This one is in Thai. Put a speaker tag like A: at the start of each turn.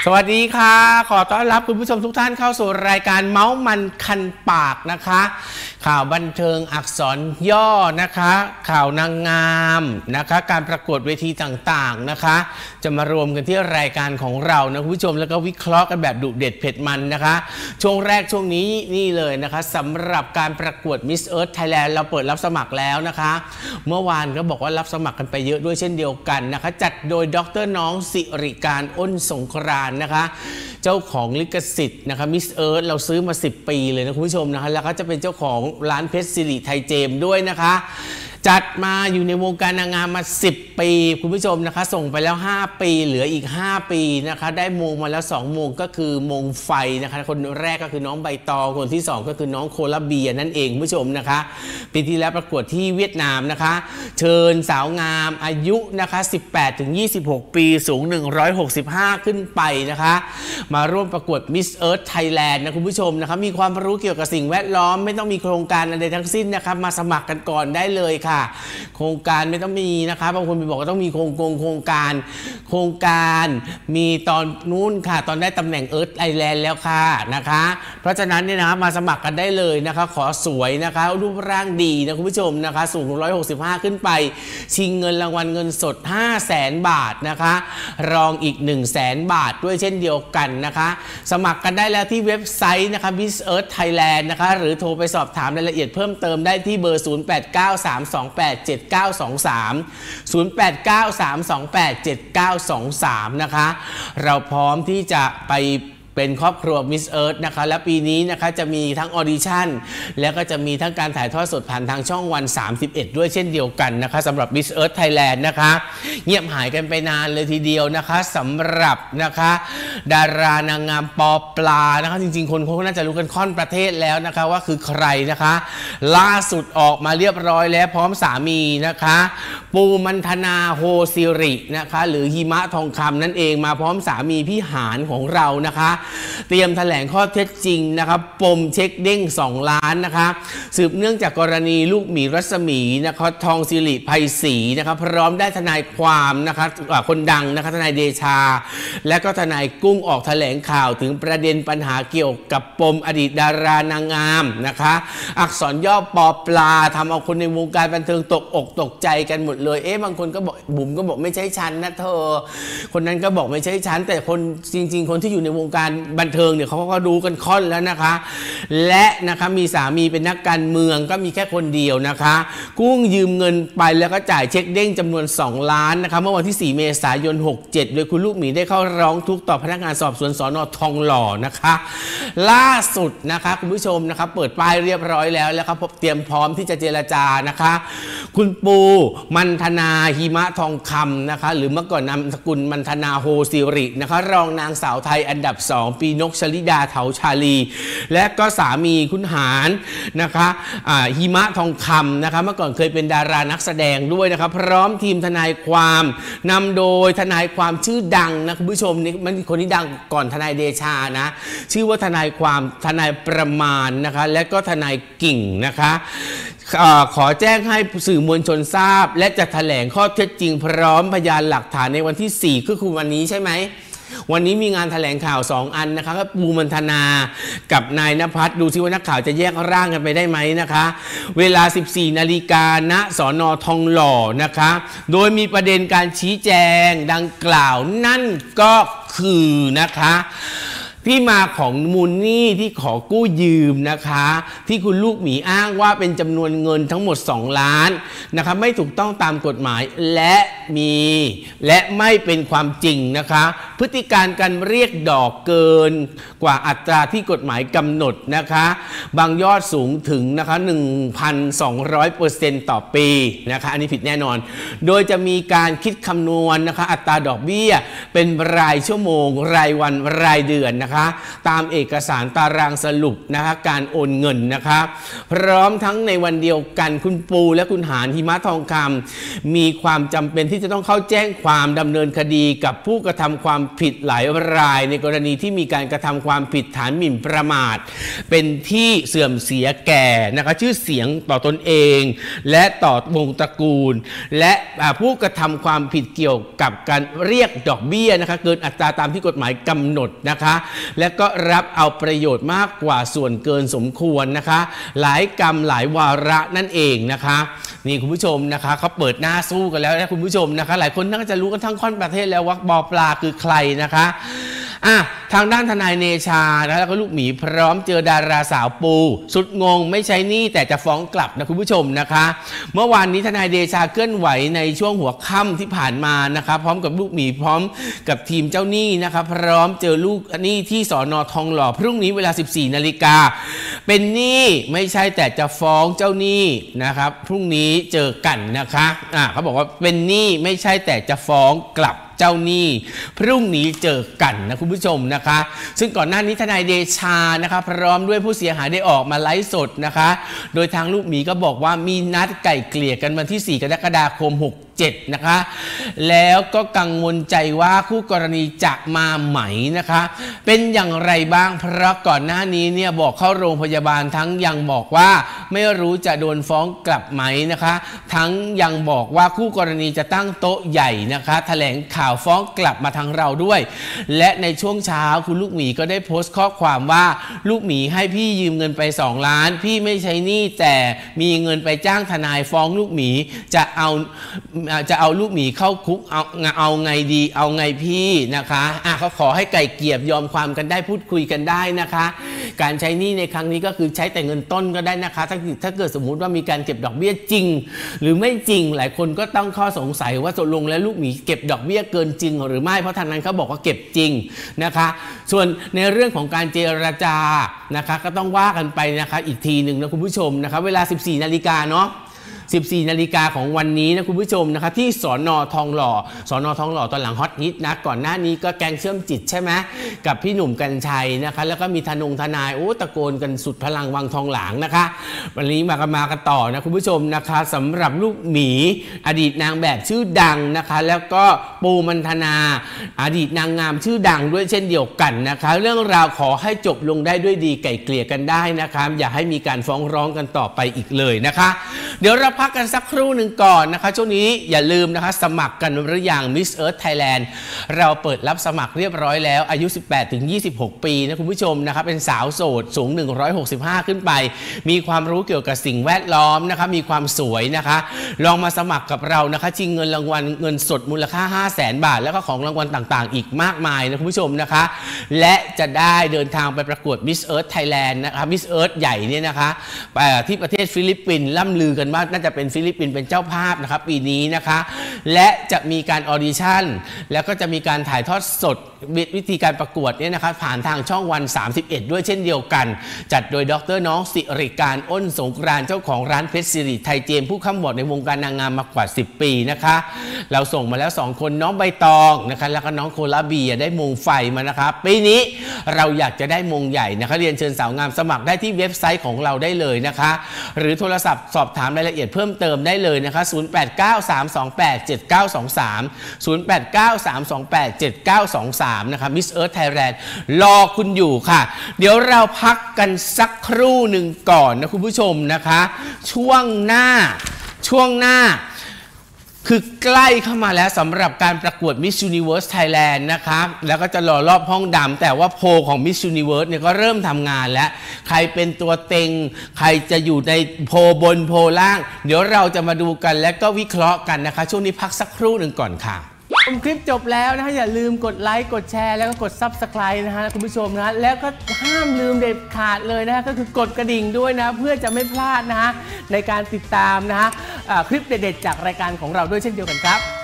A: สวัสดีค่ะขอต้อนรับคุณผู้ชมทุกท่านเข้าสู่รายการเมาส์มันคันปากนะคะข่าวบันเทิงอักษรย่อนะคะข่าวนางงามนะคะการประกวดเวทีต่างๆนะคะจะมารวมกันที่รายการของเรานะคุณผู้ชมแล้วก็วิเคราะห์กันแบบดุเด็ดเผ็ดมันนะคะช่วงแรกช่วงนี้นี่เลยนะคะสำหรับการประกวด Miss Earth Thailand เราเปิดรับสมัครแล้วนะคะเมื่อวานก็บอกว่ารับสมัครกันไปเยอะด้วยเช่นเดียวกันนะคะจัดโดยดร.น้องสิริการอ้นสงกรานต์นะคะเจ้าของลิขสิทธิ์นะคะ Miss Earth เราซื้อมา10 ปีเลยนะคุณผู้ชมนะคะแล้วก็จะเป็นเจ้าของร้านเพชรสิริไทยเจมด้วยนะคะจัดมาอยู่ในวงการนางงามมา10 ปีคุณผู้ชมนะคะส่งไปแล้ว5 ปีเหลืออีก5 ปีนะคะได้มงมาแล้ว2 มงก็คือมงไฟนะคะคนแรกก็คือน้องใบตองคนที่2ก็คือน้องโคลาเบียนั่นเองคุณผู้ชมนะคะปีที่แล้วประกวดที่เวียดนามนะคะเชิญสาวงามอายุนะคะ18-26 ปีสูง165ขึ้นไปนะคะมาร่วมประกวด Miss Earth Thailand นะคุณผู้ชมนะคะมีความรู้เกี่ยวกับสิ่งแวดล้อมไม่ต้องมีโครงการอะไรทั้งสิ้นนะคะมาสมัครกันก่อนได้เลยค่ะโครงการไม่ต้องมีนะคะบางคนไปบอกว่าต้องมีโครงการมีตอนนู้นค่ะตอนได้ตำแหน่ง Earth Thailand แล้วค่ะนะคะเพราะฉะนั้นเนี่ยนะมาสมัครกันได้เลยนะคะขอสวยนะคะรูปร่างดีนะคุณผู้ชมนะคะสูง165ขึ้นไปชิงเงินรางวัลเงินสด 500,000 บาทนะคะรองอีก 100,000 บาทด้วยเช่นเดียวกันนะคะสมัครกันได้แล้วที่เว็บไซต์นะคะ Miss Earth Thailand นะคะหรือโทรไปสอบถามรายละเอียดเพิ่มเติมได้ที่เบอร์ 0893287923 0893287923 นะคะเราพร้อมที่จะไปเป็นครอบครัว Miss Earth นะคะและปีนี้นะคะจะมีทั้งออดิชั่นแล้วก็จะมีทั้งการถ่ายทอดสดผ่านทางช่องวัน31ด้วยเช่นเดียวกันนะคะสำหรับ Miss Earth Thailand นะคะเงียบหายกันไปนานเลยทีเดียวนะคะสำหรับนะคะดารานางงามปอปลานะคะจริงๆคนเขาน่าจะรู้กันค่อนประเทศแล้วนะคะว่าคือใครนะคะล่าสุดออกมาเรียบร้อยแล้วพร้อมสามีนะคะปูมันธนาโฮซิรินะคะหรือหิมะทองคำนั่นเองมาพร้อมสามีพี่หานของเรานะคะเตรียมแถลงข้อเท็จจริงนะครับปมเช็คเด้ง2 ล้านนะคะสืบเนื่องจากกรณีลูกหมีรัศมีนะคะทองสิริไพศรีนะคะพร้อมได้ทนายความนะคะคนดังนะคะทนายเดชาและก็ทนายกุ้งออกแถลงข่าวถึงประเด็นปัญหาเกี่ยวกับปมอดีตดารานางงามนะคะอักษรย่อปอปลาทำเอาคนในวงการบันเทิงตกอกตกใจกันหมดเลยบางคนก็บอกบุ๋มก็บอกไม่ใช่ฉันนะเธอคนนั้นก็บอกไม่ใช่ฉันแต่คนจริงๆคนที่อยู่ในวงการบันเทิงเนี่ยเขาก็ดูกันค่อนแล้วนะคะและนะคะมีสามีเป็นนักการเมืองก็มีแค่คนเดียวนะคะกู้ยืมเงินไปแล้วก็จ่ายเช็คเด้งจำนวน2 ล้านนะคะเมื่อวันที่4 เมษายน 67โดยคุณลูกหมีได้เข้าร้องทุกข์ต่อพนักงานสอบสวนสน.ทองหล่อนะคะล่าสุดนะคะคุณผู้ชมนะคะเปิดป้ายเรียบร้อยแล้วครับเตรียมพร้อมที่จะเจรจานะคะคุณปูมันธนาหิมะทองคำนะคะหรือเมื่อก่อนนามสกุลมันธนาโฮซิรินะคะรองนางสาวไทยอันดับ2ปีนกชลิดาเถาชาลีและก็สามีคุณหารนะคะหิมะทองคำนะคะเมื่อก่อนเคยเป็นดารานักแสดงด้วยนะคะพร้อมทีมทนายความนำโดยทนายความชื่อดังนะคุณผู้ชมนี่มันคนที่ดังก่อนทนายเดชานะชื่อว่าทนายความทนายประมาณนะคะและก็ทนายกิ่งนะคะขอแจ้งให้สื่อมวลชนทราบและจะแถลงข้อเท็จจริงพร้อมพยานหลักฐานในวันที่4ก็คือวันนี้ใช่ไหมวันนี้มีงานแถลงข่าว2 อันนะคะก็ปูมันธนากับนายณภัทรดูซิว่านักข่าวจะแยกร่างกันไปได้ไหมนะคะเวลา 14 นาฬิกาณสน.ทองหล่อนะคะโดยมีประเด็นการชี้แจงดังกล่าวนั่นก็คือนะคะที่มาของมูลหนี้ที่ขอกู้ยืมนะคะที่คุณลูกหมีอ้างว่าเป็นจำนวนเงินทั้งหมด2 ล้านนะคะไม่ถูกต้องตามกฎหมายและไม่เป็นความจริงนะคะพฤติการการเรียกดอกเกินกว่าอัตราที่กฎหมายกำหนดนะคะบางยอดสูงถึงนะคะ 1,200% ต่อปีนะคะอันนี้ผิดแน่นอนโดยจะมีการคิดคำนวณนะคะอัตราดอกเบี้ยเป็นรายชั่วโมงรายวันรายเดือนนะคะตามเอกสารตารางสรุปนะคะการโอนเงินนะคะพร้อมทั้งในวันเดียวกันคุณปูและคุณหารหิมะทองคำมีความจำเป็นที่ที่จะต้องเข้าแจ้งความดำเนินคดีกับผู้กระทำความผิดหลายรายในกรณีที่มีการกระทำความผิดฐานหมิ่นประมาทเป็นที่เสื่อมเสียแก่นะคะชื่อเสียงต่อตนเองและต่อวงตระกูลและผู้กระทำความผิดเกี่ยวกับการเรียกดอกเบี้ยนะคะเกินอัตราตามที่กฎหมายกำหนดนะคะและก็รับเอาประโยชน์มากกว่าส่วนเกินสมควรนะคะหลายกรรมหลายวาระนั่นเองนะคะนี่คุณผู้ชมนะคะเขาเปิดหน้าสู้กันแล้วนะคุณผู้ชมนะคะหลายคนน่าจะรู้กันทั้งค่อนประเทศแล้วว่าบอปลาคือใครนะคะทางด้านทนายเนชาแล้วก็ลูกหมีพร้อมเจอดาราสาวปูสุดงงไม่ใช่หนี้แต่จะฟ้องกลับนะคุณผู้ชมนะคะเมื่อวานนี้ทนายเดชาเคลื่อนไหวในช่วงหัวค่ำที่ผ่านมานะคะพร้อมกับลูกหมีพร้อมกับทีมเจ้าหนี้นะคะพร้อมเจอลูกหนี้ที่สน.ทองหล่อพรุ่งนี้เวลา 14 นาฬิกาเป็นหนี้ไม่ใช่แต่จะฟ้องเจ้าหนี้นะครับพรุ่งนี้เจอกันนะคะเขาบอกว่าเป็นหนี้ไม่ใช่แต่จะฟ้องกลับเจ้าหนี้พรุ่งนี้เจอกันนะคุณผู้ชมนะคะซึ่งก่อนหน้านี้ทนายเดชานะคะพร้อมด้วยผู้เสียหายได้ออกมาไลฟ์สดนะคะโดยทางลูกหมีก็บอกว่ามีนัดไก่เกลี่ยกันวันที่ 4 กรกฎาคม 67 นะคะแล้วก็กังวลใจว่าคู่กรณีจะมาไหมนะคะเป็นอย่างไรบ้างเพราะก่อนหน้านี้เนี่ยบอกเข้าโรงพยาบาลทั้งยังบอกว่าไม่รู้จะโดนฟ้องกลับไหมนะคะทั้งยังบอกว่าคู่กรณีจะตั้งโต๊ะใหญ่นะคะแถลงข่าวฟ้องกลับมาทางเราด้วยและในช่วงเช้าคุณลูกหมีก็ได้โพสต์ข้อความว่าลูกหมีให้พี่ยืมเงินไป2 ล้านพี่ไม่ใช้หนี้แต่มีเงินไปจ้างทนายฟ้องลูกหมีจะเอาลูกหมีเข้าคุกเอาไงดีเอาไงพี่นะคะเขาขอให้ไก่เกลี่ยยอมความกันได้พูดคุยกันได้นะคะการใช้หนี้ในครั้งนี้ก็คือใช้แต่เงินต้นก็ได้นะคะถ้าเกิดสมมุติว่ามีการเก็บดอกเบี้ยจริงหรือไม่จริงหลายคนก็ต้องข้อสงสัยว่าตกลงแล้วลูกหมีเก็บดอกเบี้ยเกินจริงหรือไม่เพราะทางนั้นเขาบอกว่าเก็บจริงนะคะส่วนในเรื่องของการเจรจานะคะก็ต้องว่ากันไปนะคะอีกทีหนึ่งนะคุณผู้ชมนะคะเวลา 14 นาฬิกาเนาะ14 นาฬิกาของวันนี้นะคุณผู้ชมนะคะที่สน.ทองหล่อสน.ทองหล่อตอนหลังฮอตฮิตนะก่อนหน้านี้ก็แกงเชื่อมจิตใช่ไหมกับพี่หนุ่มกรรชัยนะคะแล้วก็มีทนายตะโกนกันสุดพลังวังทองหลางนะคะวันนี้มากันต่อนะคุณผู้ชมนะคะสำหรับลูกหมีอดีตนางแบบชื่อดังนะคะแล้วก็ปูมันธนาอดีตนางงามชื่อดังด้วยเช่นเดียวกันนะคะเรื่องราวขอให้จบลงได้ด้วยดีไกล่เกลี่ยกันได้นะคะอย่าให้มีการฟ้องร้องกันต่อไปอีกเลยนะคะเดี๋ยวเราพักกันสักครู่หนึ่งก่อนนะคะช่วงนี้อย่าลืมนะคะสมัครกันหรือยัง Miss Earth Thailand เราเปิดรับสมัครเรียบร้อยแล้วอายุ 18-26 ปีนะคุณผู้ชมนะคะเป็นสาวโสดสูง165ขึ้นไปมีความรู้เกี่ยวกับสิ่งแวดล้อมนะคะมีความสวยนะคะลองมาสมัครกับเรานะคะชิงเงินรางวัลเงินสดมูลค่า 500,000 บาทแล้วก็ของรางวัลต่างๆอีกมากมายนะคุณผู้ชมนะคะและจะได้เดินทางไปประกวด Miss Earth Thailand นะคะ Miss Earth ใหญ่เนี่ยนะคะที่ประเทศฟิลิปปินส์ล่ำลือกันว่าน่าจะเป็นฟิลิปปินส์เป็นเจ้าภาพนะครับปีนี้นะคะและจะมีการออดิชั่นแล้วก็จะมีการถ่ายทอดสดวิธีการประกวดเนี่ยนะคะผ่านทางช่องวัน31ด้วยเช่นเดียวกันจัดโดยดร.น้องสิริการอ้นสงกรานต์เจ้าของร้านเพชรสิริไทยเจมผู้ค้ำบอดในวงการนางงามมากว่า10 ปีนะคะเราส่งมาแล้ว2คนน้องใบตองนะคะแล้วก็น้องโคลาเบียได้มงไฟมานะคะปีนี้เราอยากจะได้มงใหญ่นะคะเรียนเชิญสาวงามสมัครได้ที่เว็บไซต์ของเราได้เลยนะคะหรือโทรศัพท์สอบถามรายละเอียดเพิ่มเติมได้เลยนะคะ0893287923นะคะ Miss Earth Thailand รอคุณอยู่ค่ะเดี๋ยวเราพักกันสักครู่หนึ่งก่อนนะคุณผู้ชมนะคะช่วงหน้าคือใกล้เข้ามาแล้วสำหรับการประกวด Miss Universe Thailand นะคะแล้วก็จะรอรอบห้องดำแต่ว่าโพลของ Miss Universe เนี่ยก็เริ่มทำงานแล้วใครเป็นตัวเต็งใครจะอยู่ในโพลบนโพลล่างเดี๋ยวเราจะมาดูกันและก็วิเคราะห์กันนะคะช่วงนี้พักสักครู่หนึ่งก่อนค่ะคลิปจบแล้วนะคะอย่าลืมกดไลค์กดแชร์แล้วก็กด Subscribe นะฮะคุณผู้ชมนะแล้วก็ห้ามลืมเด็ดขาดเลยนะฮะก็คือกดกระดิ่งด้วยนะเพื่อจะไม่พลาดนะฮะในการติดตามนะฮะคลิปเด็ดๆจากรายการของเราด้วยเช่นเดียวกันครับ